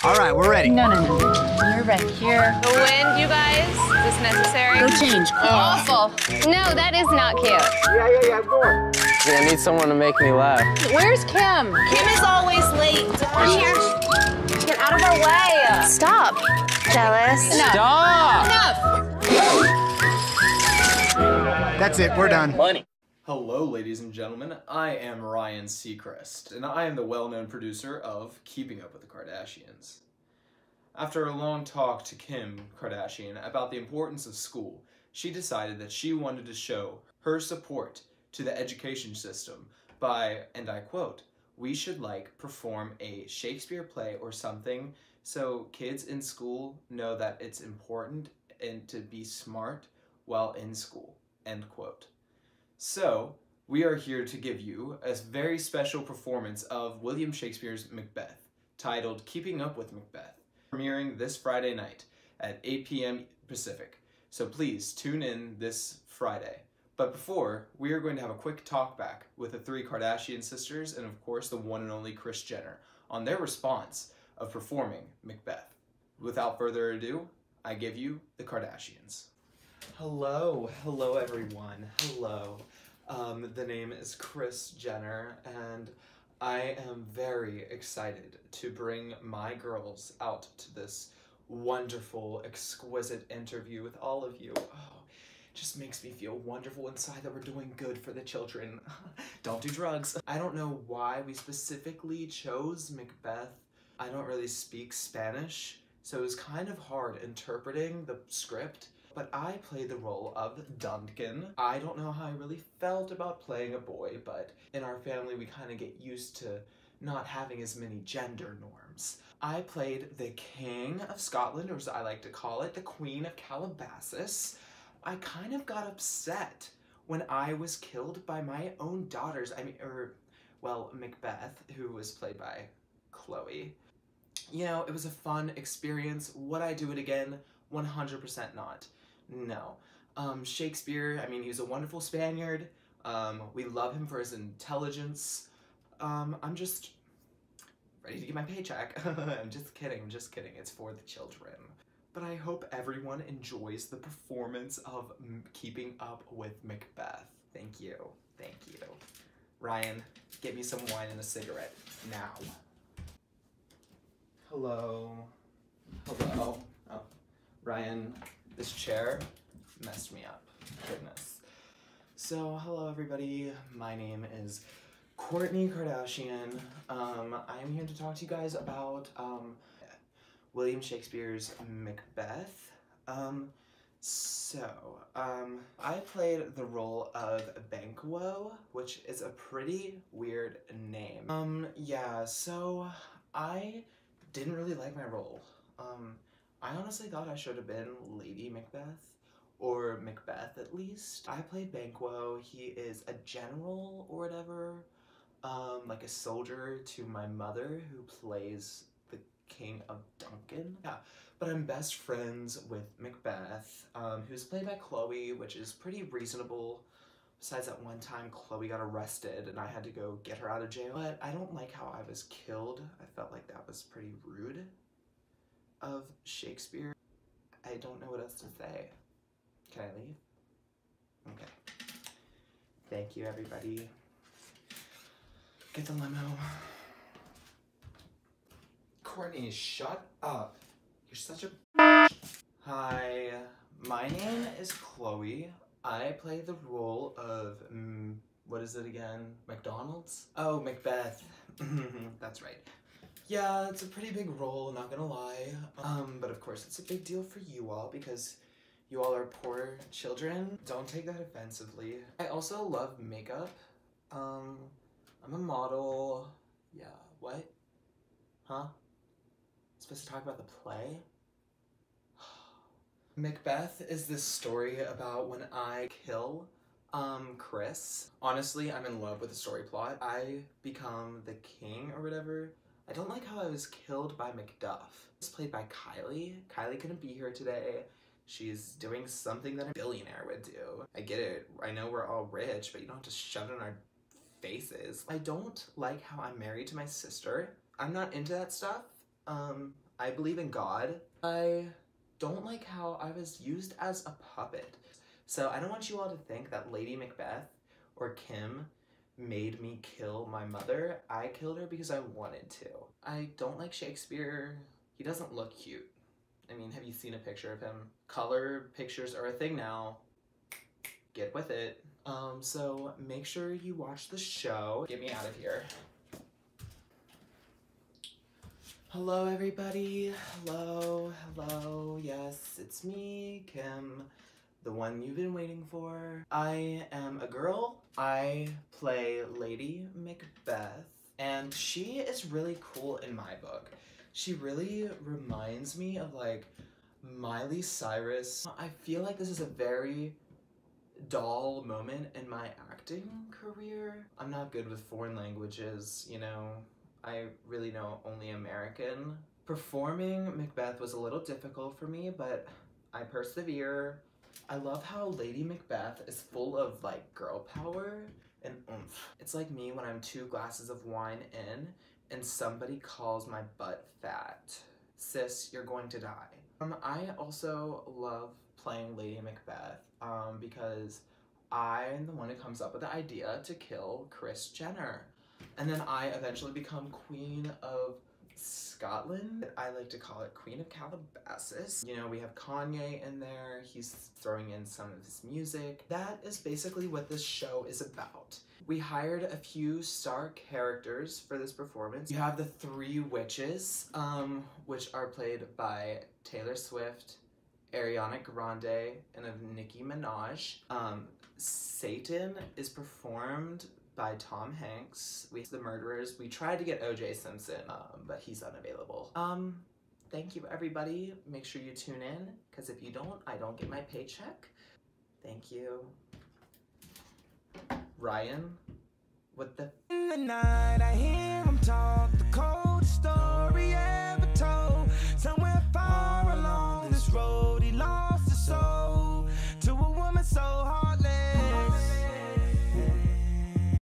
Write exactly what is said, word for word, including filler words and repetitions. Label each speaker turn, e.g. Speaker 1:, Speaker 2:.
Speaker 1: All right, we're ready.
Speaker 2: No, no, no, no. You're right here.
Speaker 3: The wind, you guys. Is this necessary?
Speaker 2: Go change.
Speaker 3: Awful. No, that is not cute.
Speaker 1: Yeah, yeah, yeah, more.
Speaker 4: Yeah, I need someone to make me laugh.
Speaker 2: Where's Kim?
Speaker 3: Kim is always late. Come here. Get out of our way. Stop. Jealous. No.
Speaker 4: Stop!
Speaker 3: Enough.
Speaker 1: That's it, we're done.
Speaker 4: Money.
Speaker 5: Hello, ladies and gentlemen. I am Ryan Seacrest, and I am the well-known producer of Keeping Up with the Kardashians. After a long talk to Kim Kardashian about the importance of school, she decided that she wanted to show her support to the education system by, and I quote, "We should like perform a Shakespeare play or something so kids in school know that it's important and to be smart while in school," end quote. So, we are here to give you a very special performance of William Shakespeare's Macbeth, titled Keeping Up with Macbeth, premiering this Friday night at eight p m Pacific. So please tune in this Friday. But before, we are going to have a quick talk back with the three Kardashian sisters and of course the one and only Kris Jenner on their response of performing Macbeth. Without further ado, I give you the Kardashians. Hello, hello everyone, hello. Um, the name is Kris Jenner, and I am very excited to bring my girls out to this wonderful, exquisite interview with all of you. Oh, it just makes me feel wonderful inside that we're doing good for the children. Don't do drugs. I don't know why we specifically chose Macbeth. I don't really speak Spanish, so it was kind of hard interpreting the script. But I played the role of Duncan. I don't know how I really felt about playing a boy, but in our family we kind of get used to not having as many gender norms. I played the King of Scotland, or as I like to call it, the Queen of Calabasas. I kind of got upset when I was killed by my own daughters. I mean, or, well, Macbeth, who was played by Chloe. You know, it was a fun experience. Would I do it again? one hundred percent not. No. Um, Shakespeare, I mean, he was a wonderful Spaniard. Um, we love him for his intelligence. Um, I'm just ready to get my paycheck. I'm just kidding, I'm just kidding. It's for the children. But I hope everyone enjoys the performance of M- Keeping Up with Macbeth. Thank you. Thank you. Ryan, get me some wine and a cigarette now. Hello. Hello. Oh. Ryan, this chair messed me up. Goodness. So, hello everybody. My name is Kourtney Kardashian. Um, I'm here to talk to you guys about um, William Shakespeare's Macbeth. Um, so, um, I played the role of Banquo, which is a pretty weird name. Um, yeah, so I didn't really like my role. Um, I honestly thought I should have been Lady Macbeth, or Macbeth at least. I played Banquo. He is a general or whatever, um, like a soldier to my mother who plays the King of Duncan. Yeah, but I'm best friends with Macbeth, um, who's played by Chloe, which is pretty reasonable. Besides that one time Chloe got arrested and I had to go get her out of jail. But I don't like how I was killed. I felt like that was pretty rude of Shakespeare. I don't know what else to say. Can I leave? Okay. Thank you, everybody. Get the limo. Kourtney, shut up. You're such a Hi, my name is Chloe. I play the role of, um, what is it again? McDonald's? Oh, Macbeth. That's right. Yeah, it's a pretty big role, not gonna lie. Um, but of course it's a big deal for you all because you all are poor children. Don't take that offensively. I also love makeup. Um, I'm a model. Yeah, what? Huh? Supposed to talk about the play? Macbeth is this story about when I kill Um, Chris. Honestly, I'm in love with the story plot. I become the king or whatever. I don't like how I was killed by Macduff. It's played by Kylie. Kylie couldn't be here today. She's doing something that a billionaire would do. I get it. I know we're all rich, but you don't have to shove it in our faces. I don't like how I'm married to my sister. I'm not into that stuff. Um, I believe in God. I don't like how I was used as a puppet. So I don't want you all to think that Lady Macbeth or Kim made me kill my mother. I killed her because I wanted to. I don't like Shakespeare. He doesn't look cute. I mean, have you seen a picture of him? Color pictures are a thing now. Get with it. Um, so make sure you watch the show. Get me out of here. Hello, everybody. Hello, hello. Yes, it's me, Kim, the one you've been waiting for. I am a girl. I play Lady Macbeth, and she is really cool in my book. She really reminds me of, like, Miley Cyrus. I feel like this is a very dull moment in my acting career. I'm not good with foreign languages, you know. I really know only American. Performing Macbeth was a little difficult for me, but I persevere. I love how Lady Macbeth is full of, like, girl power and oomph. It's like me when I'm two glasses of wine in and somebody calls my butt fat. Sis, you're going to die. Um, I also love playing Lady Macbeth um, because I'm the one who comes up with the idea to kill Kris Jenner. And then I eventually become Queen of Scotland. I like to call it Queen of Calabasas. You know, we have Kanye in there. He's throwing in some of his music. That is basically what this show is about. We hired a few star characters for this performance. You have the three witches, um, which are played by Taylor Swift, Ariana Grande, and of Nicki Minaj. Um, Satan is performed by Tom Hanks. We the murderers. We tried to get O J Simpson, um, but he's unavailable. Um, thank you, everybody. Make sure you tune in, because if you don't, I don't get my paycheck. Thank you. Ryan, what the?
Speaker 6: In the night, I hear